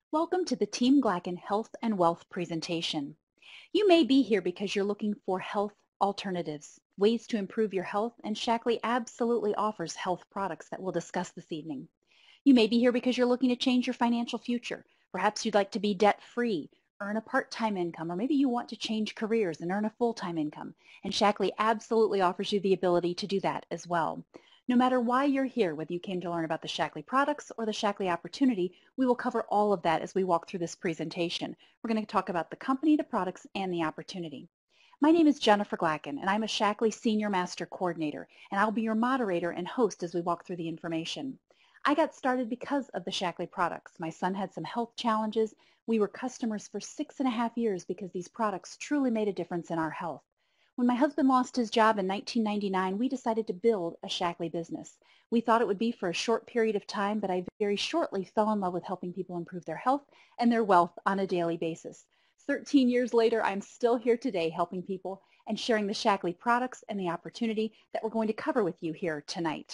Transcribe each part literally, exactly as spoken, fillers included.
Welcome to the Team Glacken Health and Wealth presentation. You may be here because you're looking for health alternatives, ways to improve your health, and Shaklee absolutely offers health products that we'll discuss this evening. You may be here because you're looking to change your financial future. Perhaps you'd like to be debt-free, earn a part-time income, or maybe you want to change careers and earn a full-time income. And Shaklee absolutely offers you the ability to do that as well. No matter why you're here, whether you came to learn about the Shaklee products or the Shaklee opportunity, we will cover all of that as we walk through this presentation. We're going to talk about the company, the products, and the opportunity. My name is Jennifer Glacken, and I'm a Shaklee Senior Master Coordinator, and I'll be your moderator and host as we walk through the information. I got started because of the Shaklee products. My son had some health challenges. We were customers for six and a half years because these products truly made a difference in our health. When my husband lost his job in nineteen ninety-nine, we decided to build a Shaklee business. We thought it would be for a short period of time, but I very shortly fell in love with helping people improve their health and their wealth on a daily basis. thirteen years later, I'm still here today helping people and sharing the Shaklee products and the opportunity that we're going to cover with you here tonight.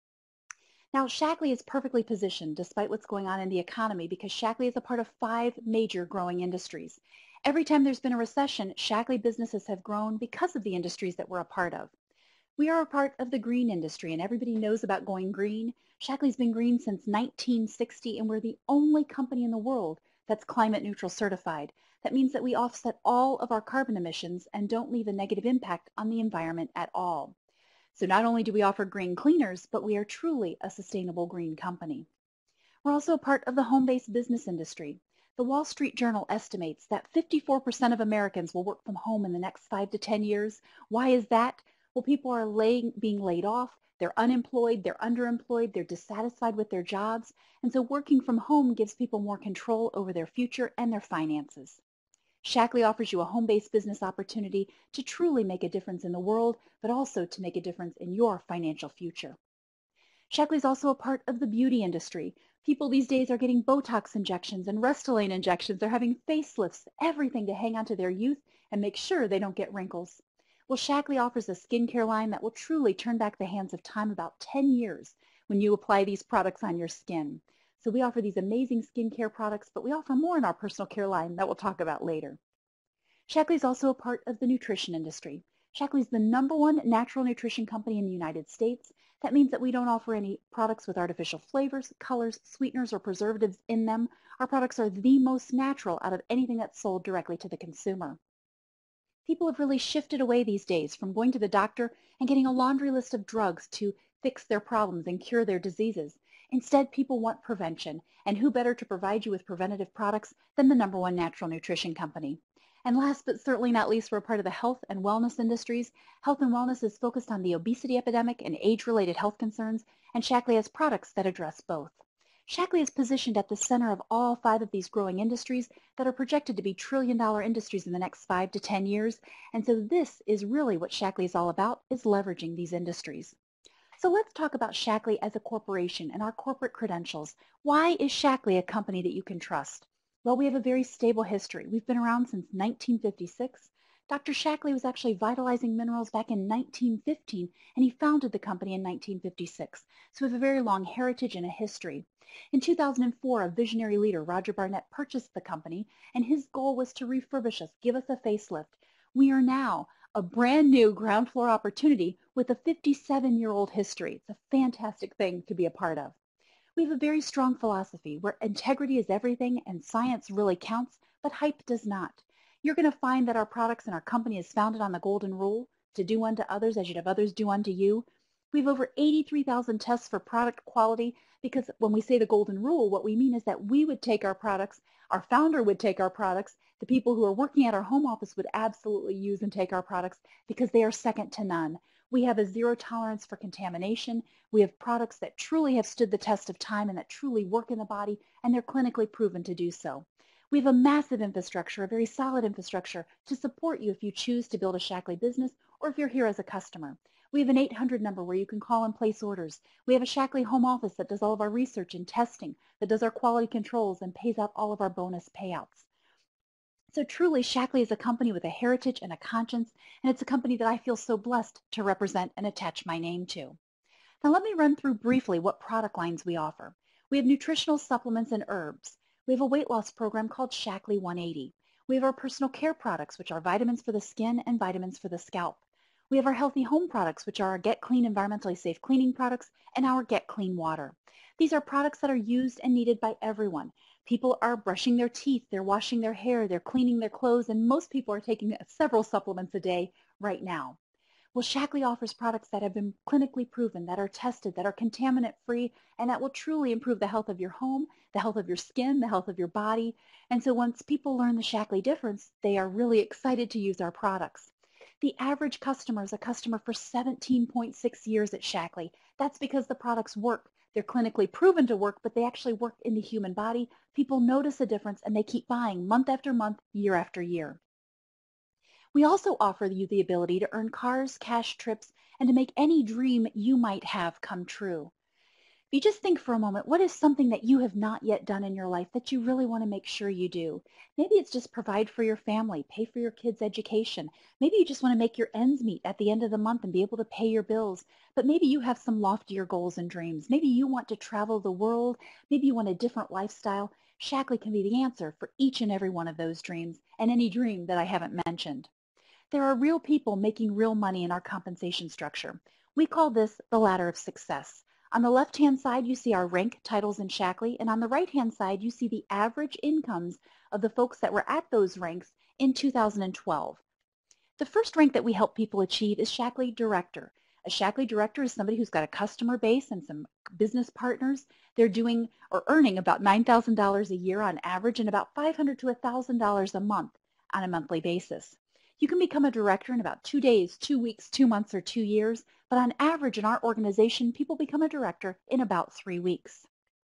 Now, Shaklee is perfectly positioned despite what's going on in the economy because Shaklee is a part of five major growing industries. Every time there's been a recession, Shaklee businesses have grown because of the industries that we're a part of. We are a part of the green industry, and everybody knows about going green. Shaklee's been green since nineteen sixty, and we're the only company in the world that's climate neutral certified. That means that we offset all of our carbon emissions and don't leave a negative impact on the environment at all. So not only do we offer green cleaners, but we are truly a sustainable green company. We're also a part of the home-based business industry. The Wall Street Journal estimates that fifty-four percent of Americans will work from home in the next five to ten years. Why is that? Well, people are laying, being laid off, they're unemployed, they're underemployed, they're dissatisfied with their jobs, and so working from home gives people more control over their future and their finances. Shaklee offers you a home-based business opportunity to truly make a difference in the world, but also to make a difference in your financial future. Shaklee is also a part of the beauty industry. People these days are getting Botox injections and Restylane injections. They're having facelifts, everything to hang on to their youth and make sure they don't get wrinkles. Well, Shaklee offers a skincare line that will truly turn back the hands of time about ten years when you apply these products on your skin. So we offer these amazing skincare products, but we offer more in our personal care line that we'll talk about later. Shaklee is also a part of the nutrition industry. Shaklee is the number one natural nutrition company in the United States. That means that we don't offer any products with artificial flavors, colors, sweeteners, or preservatives in them. Our products are the most natural out of anything that's sold directly to the consumer. People have really shifted away these days from going to the doctor and getting a laundry list of drugs to fix their problems and cure their diseases. Instead, people want prevention, and who better to provide you with preventative products than the number one natural nutrition company? And last but certainly not least, we're part of the health and wellness industries. Health and wellness is focused on the obesity epidemic and age-related health concerns, and Shaklee has products that address both. Shaklee is positioned at the center of all five of these growing industries that are projected to be trillion-dollar industries in the next five to ten years, and so this is really what Shaklee is all about, is leveraging these industries. So let's talk about Shaklee as a corporation and our corporate credentials. Why is Shaklee a company that you can trust? Well, we have a very stable history. We've been around since nineteen fifty-six. Doctor Shaklee was actually vitalizing minerals back in nineteen fifteen, and he founded the company in nineteen fifty-six. So we have a very long heritage and a history. In two thousand four, a visionary leader, Roger Barnett, purchased the company, and his goal was to refurbish us, give us a facelift. We are now a brand new ground floor opportunity with a fifty-seven-year-old history. It's a fantastic thing to be a part of. We have a very strong philosophy where integrity is everything and science really counts, but hype does not. You're going to find that our products and our company is founded on the golden rule, to do unto others as you'd have others do unto you. We have over eighty-three thousand tests for product quality because when we say the golden rule, what we mean is that we would take our products, our founder would take our products, the people who are working at our home office would absolutely use and take our products because they are second to none. We have a zero tolerance for contamination. We have products that truly have stood the test of time and that truly work in the body, and they're clinically proven to do so. We have a massive infrastructure, a very solid infrastructure to support you if you choose to build a Shaklee business or if you're here as a customer. We have an eight hundred number where you can call and place orders. We have a Shaklee home office that does all of our research and testing, that does our quality controls and pays out all of our bonus payouts. So truly, Shaklee is a company with a heritage and a conscience, and it's a company that I feel so blessed to represent and attach my name to. Now let me run through briefly what product lines we offer. We have nutritional supplements and herbs. We have a weight loss program called Shaklee one eighty. We have our personal care products, which are vitamins for the skin and vitamins for the scalp. We have our healthy home products, which are our Get Clean environmentally safe cleaning products and our Get Clean water. These are products that are used and needed by everyone. People are brushing their teeth, they're washing their hair, they're cleaning their clothes, and most people are taking several supplements a day right now. Well, Shaklee offers products that have been clinically proven, that are tested, that are contaminant free, and that will truly improve the health of your home, the health of your skin, the health of your body. And so once people learn the Shaklee difference, they are really excited to use our products. The average customer is a customer for seventeen point six years at Shaklee. That's because the products work. They're clinically proven to work, but they actually work in the human body. People notice a difference and they keep buying month after month, year after year. We also offer you the ability to earn cars, cash, trips, and to make any dream you might have come true. If you just think for a moment, what is something that you have not yet done in your life that you really want to make sure you do? Maybe it's just provide for your family, pay for your kids' education. Maybe you just want to make your ends meet at the end of the month and be able to pay your bills. But maybe you have some loftier goals and dreams. Maybe you want to travel the world. Maybe you want a different lifestyle. Shaklee can be the answer for each and every one of those dreams and any dream that I haven't mentioned. There are real people making real money in our compensation structure. We call this the ladder of success. On the left-hand side, you see our rank titles in Shaklee, and on the right-hand side, you see the average incomes of the folks that were at those ranks in two thousand twelve. The first rank that we help people achieve is Shaklee Director. A Shaklee Director is somebody who's got a customer base and some business partners. They're doing or earning about nine thousand dollars a year on average and about five hundred dollars to one thousand dollars a month on a monthly basis. You can become a director in about two days, two weeks, two months, or two years, but on average in our organization, people become a director in about three weeks.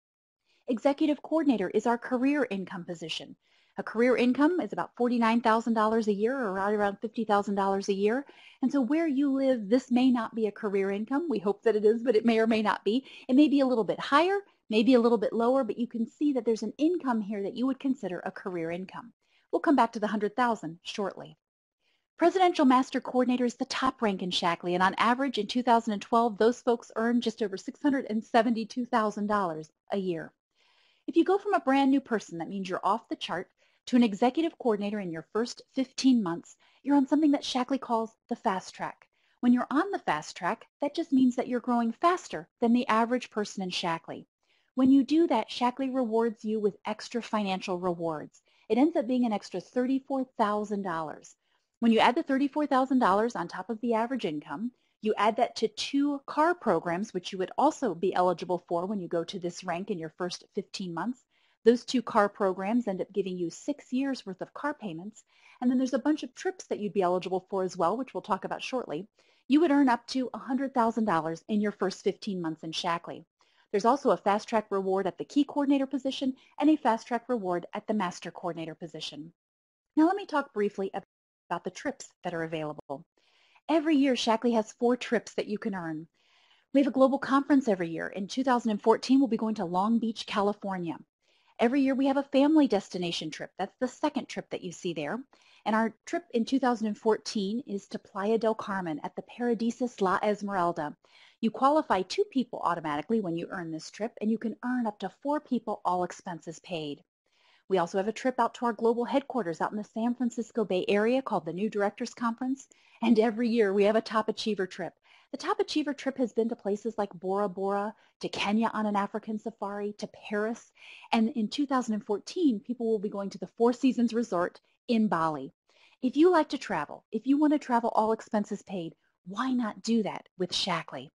Executive Coordinator is our career income position. A career income is about forty-nine thousand dollars a year, or right around fifty thousand dollars a year. And so where you live, this may not be a career income. We hope that it is, but it may or may not be. It may be a little bit higher, maybe a little bit lower, but you can see that there's an income here that you would consider a career income. We'll come back to the one hundred thousand dollars shortly. Presidential Master Coordinator is the top rank in Shaklee, and on average in two thousand twelve, those folks earned just over six hundred seventy-two thousand dollars a year. If you go from a brand new person, that means you're off the chart, to an executive coordinator in your first fifteen months, you're on something that Shaklee calls the fast track. When you're on the fast track, that just means that you're growing faster than the average person in Shaklee. When you do that, Shaklee rewards you with extra financial rewards. It ends up being an extra thirty-four thousand dollars. When you add the thirty-four thousand dollars on top of the average income, you add that to two car programs, which you would also be eligible for when you go to this rank in your first fifteen months. Those two car programs end up giving you six years worth of car payments. And then there's a bunch of trips that you'd be eligible for as well, which we'll talk about shortly. You would earn up to one hundred thousand dollars in your first fifteen months in Shaklee. There's also a fast track reward at the key coordinator position and a fast track reward at the master coordinator position. Now let me talk briefly about about the trips that are available. Every year, Shaklee has four trips that you can earn. We have a global conference every year. In two thousand fourteen, we'll be going to Long Beach, California. Every year, we have a family destination trip. That's the second trip that you see there. And our trip in two thousand fourteen is to Playa del Carmen at the Paradisus La Esmeralda. You qualify two people automatically when you earn this trip, and you can earn up to four people, all expenses paid. We also have a trip out to our global headquarters out in the San Francisco Bay Area called the New Directors Conference. And every year we have a Top Achiever trip. The Top Achiever trip has been to places like Bora Bora, to Kenya on an African safari, to Paris. And in two thousand fourteen, people will be going to the Four Seasons Resort in Bali. If you like to travel, if you want to travel all expenses paid, why not do that with Shaklee?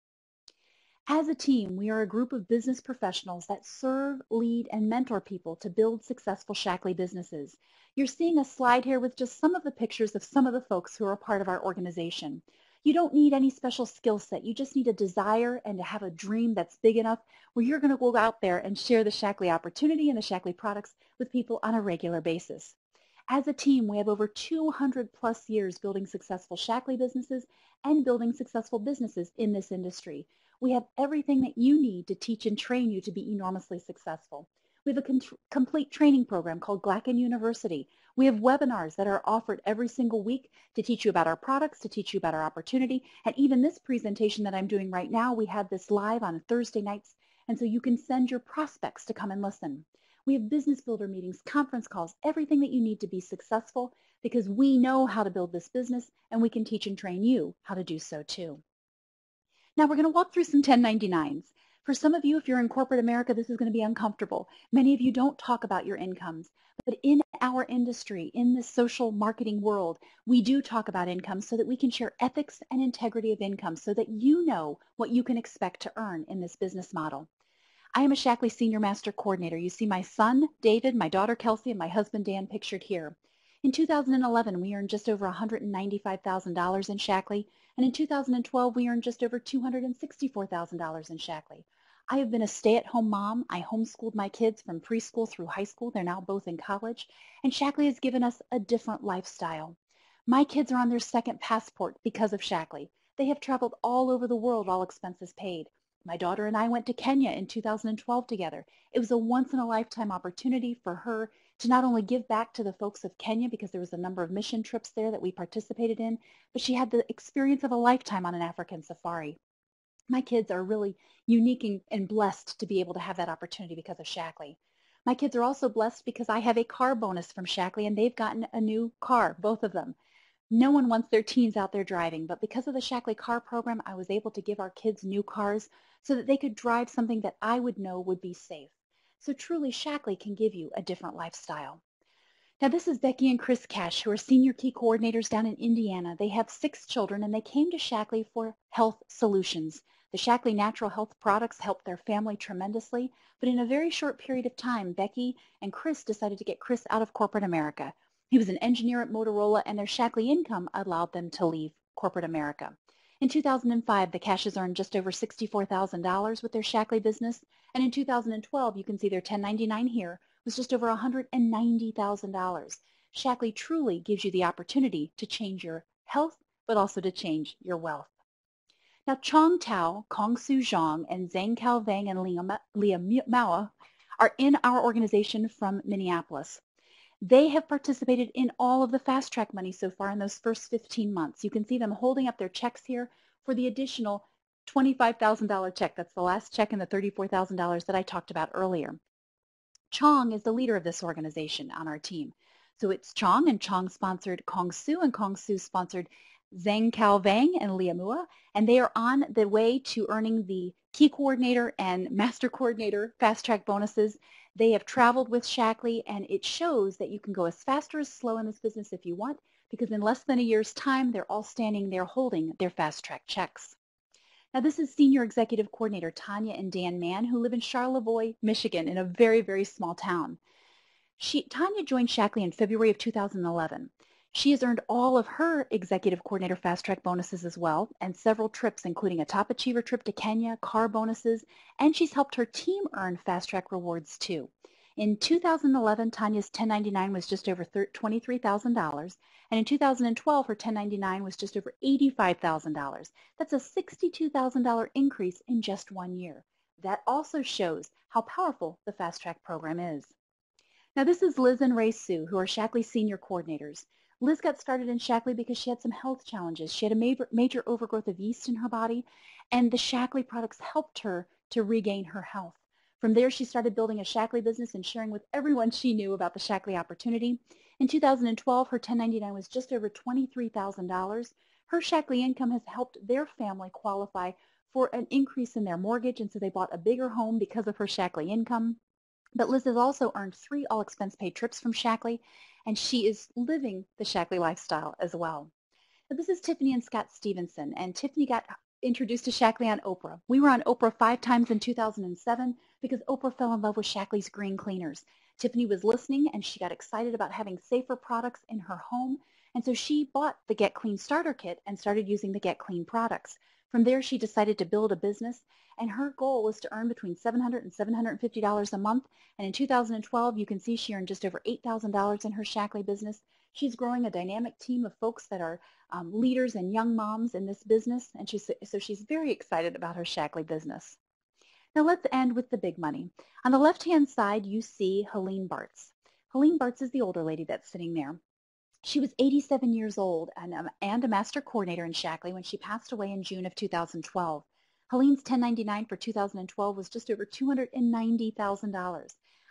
As a team, we are a group of business professionals that serve, lead, and mentor people to build successful Shaklee businesses. You're seeing a slide here with just some of the pictures of some of the folks who are a part of our organization. You don't need any special skill set. You just need a desire and to have a dream that's big enough where you're going to go out there and share the Shaklee opportunity and the Shaklee products with people on a regular basis. As a team, we have over two hundred plus years building successful Shaklee businesses and building successful businesses in this industry. We have everything that you need to teach and train you to be enormously successful. We have a complete training program called Glacken University. We have webinars that are offered every single week to teach you about our products, to teach you about our opportunity, and even this presentation that I'm doing right now, we have this live on Thursday nights, and so you can send your prospects to come and listen. We have business builder meetings, conference calls, everything that you need to be successful because we know how to build this business and we can teach and train you how to do so too. Now we're going to walk through some ten ninety-nines. For some of you, if you're in corporate America, this is going to be uncomfortable. Many of you don't talk about your incomes, but in our industry, in this social marketing world, we do talk about income so that we can share ethics and integrity of income so that you know what you can expect to earn in this business model. I am a Shaklee Senior Master Coordinator. You see my son, David, my daughter, Kelsey, and my husband, Dan, pictured here. In two thousand eleven, we earned just over one hundred ninety-five thousand dollars in Shaklee, and in two thousand twelve, we earned just over two hundred sixty-four thousand dollars in Shaklee. I have been a stay-at-home mom. I homeschooled my kids from preschool through high school. They're now both in college, and Shaklee has given us a different lifestyle. My kids are on their second passport because of Shaklee. They have traveled all over the world, all expenses paid. My daughter and I went to Kenya in two thousand twelve together. It was a once-in-a-lifetime opportunity for her to not only give back to the folks of Kenya because there was a number of mission trips there that we participated in, but she had the experience of a lifetime on an African safari. My kids are really unique and, and blessed to be able to have that opportunity because of Shaklee. My kids are also blessed because I have a car bonus from Shaklee and they've gotten a new car, both of them. No one wants their teens out there driving, but because of the Shaklee car program, I was able to give our kids new cars so that they could drive something that I would know would be safe. So truly, Shaklee can give you a different lifestyle. Now this is Becky and Chris Cash, who are senior key coordinators down in Indiana. They have six children and they came to Shaklee for health solutions. The Shaklee natural health products helped their family tremendously, but in a very short period of time, Becky and Chris decided to get Chris out of corporate America. He was an engineer at Motorola and their Shaklee income allowed them to leave corporate America. In two thousand five, the Cashes earned just over sixty-four thousand dollars with their Shaklee business, and in two thousand twelve, you can see their ten ninety-nine here, was just over one hundred ninety thousand dollars. Shaklee truly gives you the opportunity to change your health, but also to change your wealth. Now, Chong Tao, Kong Su Zhang, and Zhang Kao Vang and Leah Mao are in our organization from Minneapolis. They have participated in all of the fast track money so far in those first fifteen months. You can see them holding up their checks here for the additional twenty-five thousand dollars check. That's the last check in the thirty-four thousand dollars that I talked about earlier. Chong is the leader of this organization on our team. So it's Chong, and Chong sponsored Kong Su, and Kong Su sponsored Zhang Kao Vang and Leah Mua, and they are on the way to earning the Key Coordinator and Master Coordinator fast track bonuses. They have traveled with Shaklee, and it shows that you can go as fast or as slow in this business if you want, because in less than a year's time, they're all standing there holding their fast track checks. Now, this is Senior Executive Coordinator Tanya and Dan Mann, who live in Charlevoix, Michigan, in a very, very small town. She, Tanya joined Shaklee in February of two thousand eleven. She has earned all of her Executive Coordinator Fast Track bonuses as well, and several trips, including a Top Achiever trip to Kenya, car bonuses, and she's helped her team earn Fast Track rewards too. In two thousand eleven, Tanya's ten ninety-nine was just over twenty-three thousand dollars, and in two thousand twelve, her ten ninety-nine was just over eighty-five thousand dollars. That's a sixty-two thousand dollars increase in just one year. That also shows how powerful the Fast Track program is. Now, this is Liz and Ray Sue, who are Shaklee Senior Coordinators. Liz got started in Shaklee because she had some health challenges. She had a major, major overgrowth of yeast in her body, and the Shaklee products helped her to regain her health. From there, she started building a Shaklee business and sharing with everyone she knew about the Shaklee opportunity. In two thousand twelve, her ten ninety-nine was just over twenty-three thousand dollars. Her Shaklee income has helped their family qualify for an increase in their mortgage, and so they bought a bigger home because of her Shaklee income. But Liz has also earned three all-expense-paid trips from Shaklee, and she is living the Shaklee lifestyle as well. Now, this is Tiffany and Scott Stevenson, and Tiffany got introduced to Shaklee on Oprah. We were on Oprah five times in two thousand seven because Oprah fell in love with Shaklee's green cleaners. Tiffany was listening, and she got excited about having safer products in her home, and so she bought the Get Clean Starter Kit and started using the Get Clean products. From there, she decided to build a business, and her goal was to earn between seven hundred dollars and seven hundred fifty dollars a month. And in two thousand twelve, you can see she earned just over eight thousand dollars in her Shaklee business. She's growing a dynamic team of folks that are um, leaders and young moms in this business, and she's, so she's very excited about her Shaklee business. Now let's end with the big money. On the left-hand side, you see Helene Bartz. Helene Bartz is the older lady that's sitting there. She was eighty-seven years old and, um, and a master coordinator in Shaklee when she passed away in June of two thousand twelve. Helene's ten ninety-nine for two thousand twelve was just over two hundred ninety thousand dollars.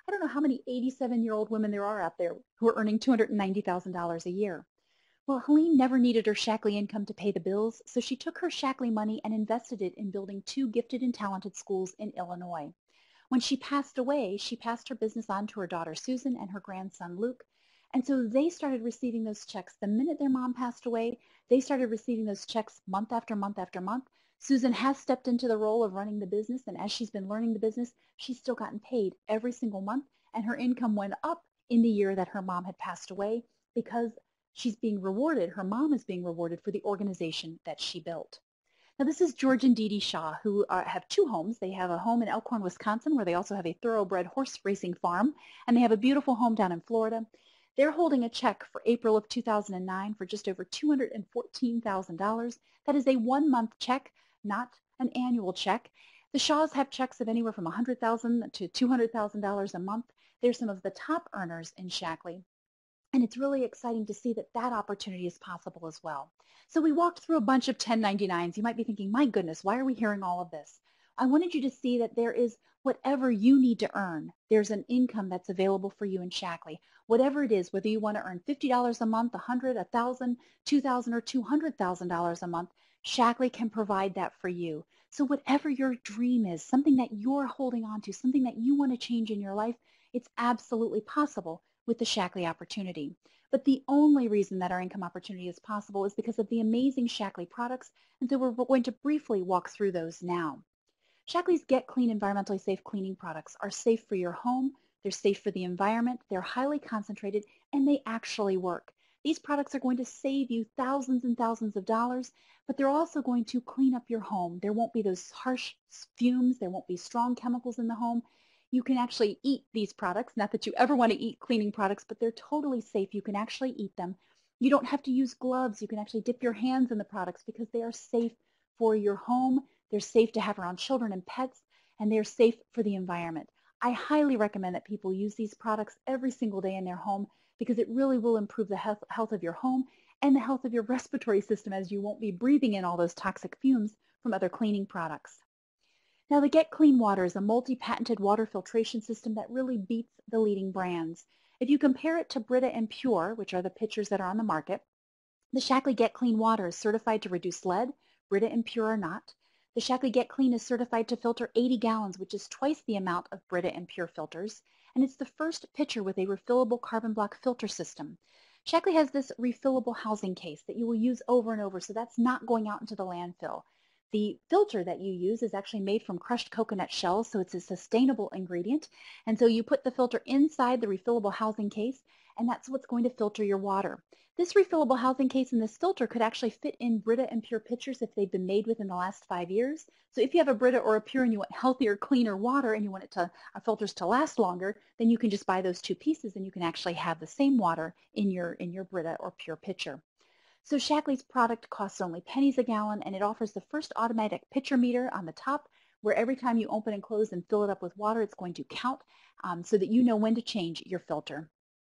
I don't know how many eighty-seven-year-old women there are out there who are earning two hundred ninety thousand dollars a year. Well, Helene never needed her Shaklee income to pay the bills, so she took her Shaklee money and invested it in building two gifted and talented schools in Illinois. When she passed away, she passed her business on to her daughter Susan and her grandson Luke. And so they started receiving those checks. The minute their mom passed away, they started receiving those checks month after month after month. Susan has stepped into the role of running the business, and as she's been learning the business, she's still gotten paid every single month, and her income went up in the year that her mom had passed away because she's being rewarded, her mom is being rewarded for the organization that she built. Now, this is George and Dee Dee Shaw, who are, have two homes. They have a home in Elkhorn, Wisconsin, where they also have a thoroughbred horse racing farm, and they have a beautiful home down in Florida. They're holding a check for April of two thousand nine for just over two hundred fourteen thousand dollars. That is a one-month check, not an annual check. The Shaws have checks of anywhere from one hundred thousand dollars to two hundred thousand dollars a month. They're some of the top earners in Shaklee. And it's really exciting to see that that opportunity is possible as well. So we walked through a bunch of ten ninety-nines. You might be thinking, my goodness, why are we hearing all of this? I wanted you to see that there is whatever you need to earn. There's an income that's available for you in Shaklee. Whatever it is, whether you want to earn fifty dollars a month, one hundred dollars, one thousand dollars, two thousand dollars, or two hundred thousand dollars a month, Shaklee can provide that for you. So whatever your dream is, something that you're holding on to, something that you want to change in your life, it's absolutely possible with the Shaklee opportunity. But the only reason that our income opportunity is possible is because of the amazing Shaklee products, and so we're going to briefly walk through those now. Shaklee's Get Clean environmentally safe cleaning products are safe for your home, they're safe for the environment, they're highly concentrated, and they actually work. These products are going to save you thousands and thousands of dollars, but they're also going to clean up your home. There won't be those harsh fumes, there won't be strong chemicals in the home. You can actually eat these products. Not that you ever want to eat cleaning products, but they're totally safe. You can actually eat them. You don't have to use gloves. You can actually dip your hands in the products because they are safe for your home. They're safe to have around children and pets, and they're safe for the environment. I highly recommend that people use these products every single day in their home because it really will improve the health, health of your home and the health of your respiratory system, as you won't be breathing in all those toxic fumes from other cleaning products. Now, the Get Clean Water is a multi-patented water filtration system that really beats the leading brands. If you compare it to Brita and Pure, which are the pitchers that are on the market, the Shaklee Get Clean Water is certified to reduce lead. Brita and Pure are not. The Shaklee Get Clean is certified to filter eighty gallons, which is twice the amount of Brita and Pure filters. And it's the first pitcher with a refillable carbon block filter system. Shaklee has this refillable housing case that you will use over and over, so that's not going out into the landfill. The filter that you use is actually made from crushed coconut shells, so it's a sustainable ingredient. And so you put the filter inside the refillable housing case, and that's what's going to filter your water. This refillable housing case and this filter could actually fit in Brita and Pure pitchers if they've been made within the last five years. So if you have a Brita or a Pure and you want healthier, cleaner water and you want it to, our filters to last longer, then you can just buy those two pieces and you can actually have the same water in your, in your Brita or Pure pitcher. So Shaklee's product costs only pennies a gallon, and it offers the first automatic pitcher meter on the top, where every time you open and close and fill it up with water, it's going to count um, so that you know when to change your filter.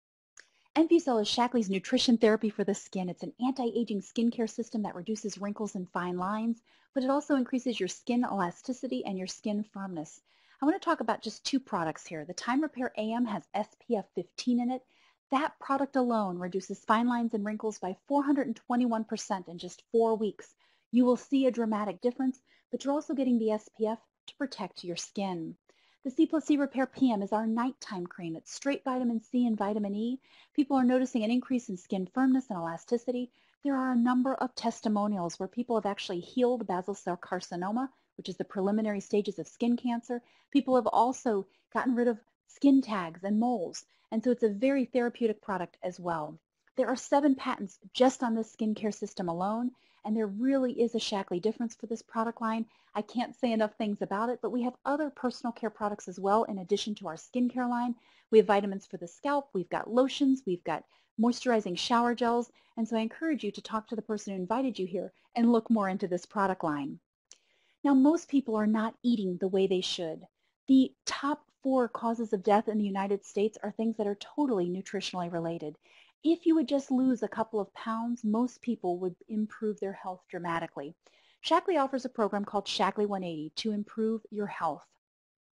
Enfusel is Shaklee's nutrition therapy for the skin. It's an anti-aging skincare system that reduces wrinkles and fine lines, but it also increases your skin elasticity and your skin firmness. I want to talk about just two products here. The Time Repair A M has S P F fifteen in it. That product alone reduces fine lines and wrinkles by four hundred twenty-one percent in just four weeks. You will see a dramatic difference, but you're also getting the S P F to protect your skin. The C plus C Repair P M is our nighttime cream. It's straight vitamin C and vitamin E. People are noticing an increase in skin firmness and elasticity. There are a number of testimonials where people have actually healed basal cell carcinoma, which is the preliminary stages of skin cancer. People have also gotten rid of skin tags and moles. And so it's a very therapeutic product as well. There are seven patents just on this skincare system alone, and there really is a Shaklee difference for this product line. I can't say enough things about it, but we have other personal care products as well in addition to our skincare line. We have vitamins for the scalp, we've got lotions, we've got moisturizing shower gels, and so I encourage you to talk to the person who invited you here and look more into this product line. Now, most people are not eating the way they should. The top four causes of death in the United States are things that are totally nutritionally related. If you would just lose a couple of pounds, most people would improve their health dramatically. Shaklee offers a program called Shaklee one eighty to improve your health.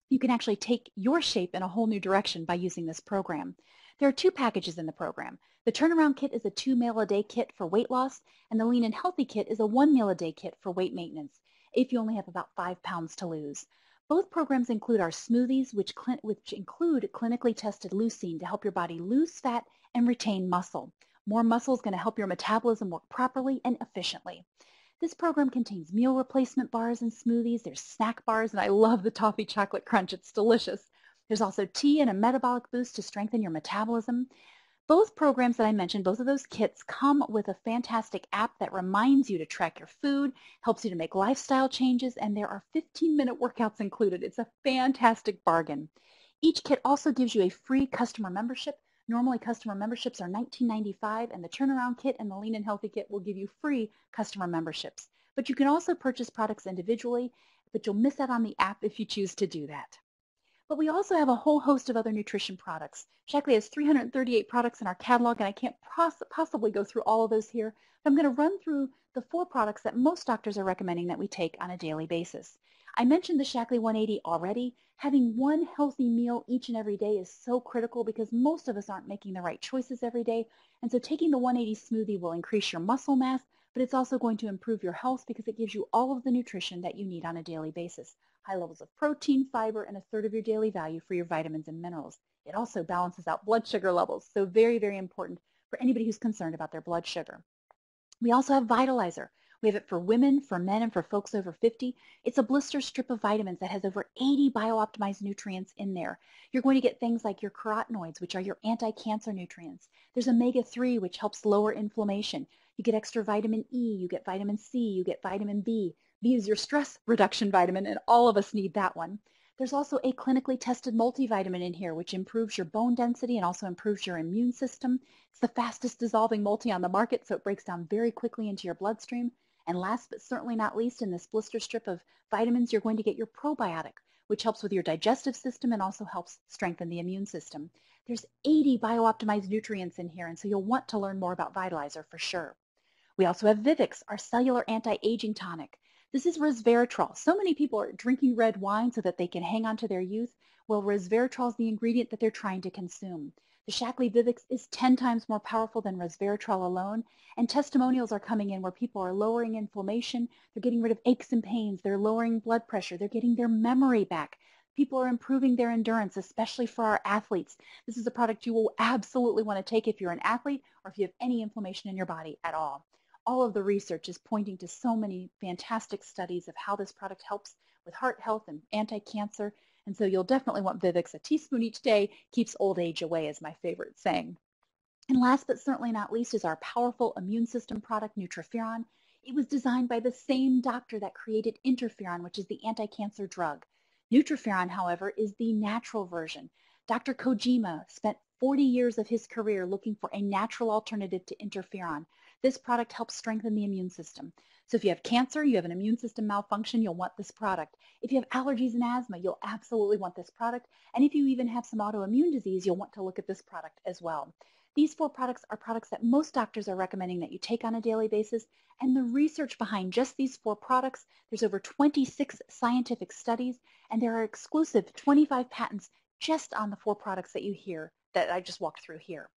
You can actually take your shape in a whole new direction by using this program. There are two packages in the program. The Turnaround Kit is a two meal a day kit for weight loss, and the Lean and Healthy Kit is a one meal a day kit for weight maintenance, if you only have about five pounds to lose. Both programs include our smoothies, which, which include clinically tested leucine to help your body lose fat and retain muscle. More muscle is going to help your metabolism work properly and efficiently. This program contains meal replacement bars and smoothies. There's snack bars, and I love the toffee chocolate crunch. It's delicious. There's also tea and a metabolic boost to strengthen your metabolism. Both programs that I mentioned, both of those kits, come with a fantastic app that reminds you to track your food, helps you to make lifestyle changes, and there are fifteen minute workouts included. It's a fantastic bargain. Each kit also gives you a free customer membership. Normally, customer memberships are nineteen ninety-five dollars, and the Turnaround Kit and the Lean and Healthy Kit will give you free customer memberships. But you can also purchase products individually, but you'll miss out on the app if you choose to do that. But we also have a whole host of other nutrition products. Shaklee has three hundred thirty-eight products in our catalog, and I can't poss possibly go through all of those here. But I'm going to run through the four products that most doctors are recommending that we take on a daily basis. I mentioned the Shaklee one eighty already. Having one healthy meal each and every day is so critical because most of us aren't making the right choices every day. And so taking the one eighty smoothie will increase your muscle mass, but it's also going to improve your health because it gives you all of the nutrition that you need on a daily basis. High levels of protein, fiber, and a third of your daily value for your vitamins and minerals. It also balances out blood sugar levels, so very, very important for anybody who's concerned about their blood sugar. We also have Vitalizer. We have it for women, for men, and for folks over fifty. It's a blister strip of vitamins that has over eighty bio-optimized nutrients in there. You're going to get things like your carotenoids, which are your anti-cancer nutrients. There's omega three, which helps lower inflammation. You get extra vitamin E, you get vitamin C, you get vitamin B. B is your stress reduction vitamin, and all of us need that one. There's also a clinically tested multivitamin in here, which improves your bone density and also improves your immune system. It's the fastest dissolving multi on the market, so it breaks down very quickly into your bloodstream. And last but certainly not least, in this blister strip of vitamins, you're going to get your probiotic, which helps with your digestive system and also helps strengthen the immune system. There's eighty bio-optimized nutrients in here, and so you'll want to learn more about Vitalizer for sure. We also have Vivix, our cellular anti-aging tonic. This is resveratrol. So many people are drinking red wine so that they can hang on to their youth. Well, resveratrol is the ingredient that they're trying to consume. The Shaklee Vivix is ten times more powerful than resveratrol alone, and testimonials are coming in where people are lowering inflammation, they're getting rid of aches and pains, they're lowering blood pressure, they're getting their memory back. People are improving their endurance, especially for our athletes. This is a product you will absolutely want to take if you're an athlete or if you have any inflammation in your body at all. All of the research is pointing to so many fantastic studies of how this product helps with heart health and anti-cancer. And so you'll definitely want Vivix. A teaspoon each day keeps old age away, is my favorite saying. And last but certainly not least is our powerful immune system product, Nutriferon. It was designed by the same doctor that created interferon, which is the anti-cancer drug. Nutriferon, however, is the natural version. Doctor Kojima spent forty years of his career looking for a natural alternative to interferon. This product helps strengthen the immune system. So if you have cancer, you have an immune system malfunction, you'll want this product. If you have allergies and asthma, you'll absolutely want this product. And if you even have some autoimmune disease, you'll want to look at this product as well. These four products are products that most doctors are recommending that you take on a daily basis. And the research behind just these four products, there's over twenty-six scientific studies, and there are exclusive twenty-five patents just on the four products that you hear that I just walked through here.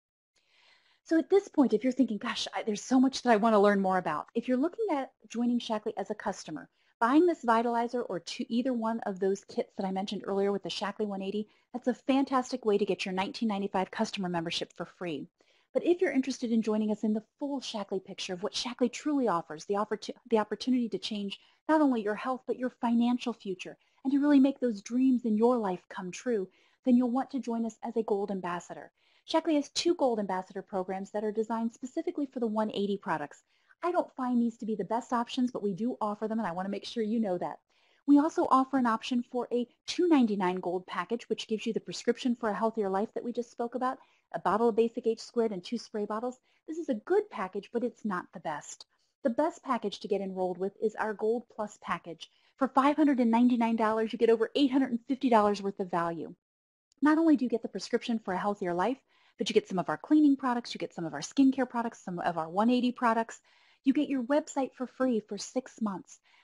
So at this point, if you're thinking, gosh, I, there's so much that I want to learn more about, if you're looking at joining Shaklee as a customer, buying this Vitalizer or to either one of those kits that I mentioned earlier with the Shaklee one eighty, that's a fantastic way to get your nineteen ninety-five customer membership for free. But if you're interested in joining us in the full Shaklee picture of what Shaklee truly offers, the, offer to, the opportunity to change not only your health, but your financial future, and to really make those dreams in your life come true, then you'll want to join us as a Gold Ambassador. Shaklee has two Gold Ambassador programs that are designed specifically for the one eighty products. I don't find these to be the best options, but we do offer them, and I want to make sure you know that. We also offer an option for a two ninety-nine Gold package, which gives you the prescription for a healthier life that we just spoke about, a bottle of Basic H squared and two spray bottles. This is a good package, but it's not the best. The best package to get enrolled with is our Gold Plus package. For five hundred ninety-nine dollars, you get over eight hundred fifty dollars worth of value. Not only do you get the prescription for a healthier life, but you get some of our cleaning products, you get some of our skincare products, some of our one eighty products. You get your website for free for six months.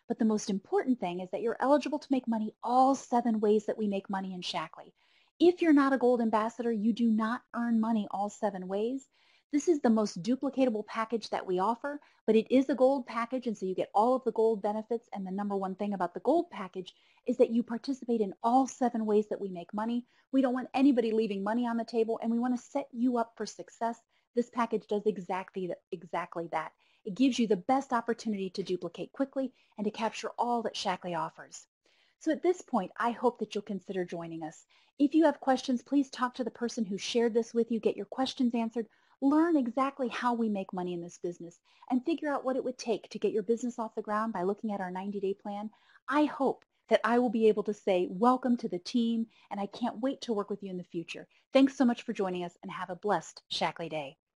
But the most important thing is that you're eligible to make money all seven ways that we make money in Shaklee. If you're not a gold ambassador, you do not earn money all seven ways. This is the most duplicatable package that we offer, but it is a gold package, and so you get all of the gold benefits. And the number one thing about the gold package is that you participate in all seven ways that we make money. We don't want anybody leaving money on the table, and we want to set you up for success. This package does exactly, exactly that. It gives you the best opportunity to duplicate quickly and to capture all that Shaklee offers. So at this point, I hope that you'll consider joining us. If you have questions, please talk to the person who shared this with you, get your questions answered, learn exactly how we make money in this business, and figure out what it would take to get your business off the ground by looking at our ninety day plan. I hope that I will be able to say, welcome to the team, and I can't wait to work with you in the future. Thanks so much for joining us, and have a blessed Shaklee day.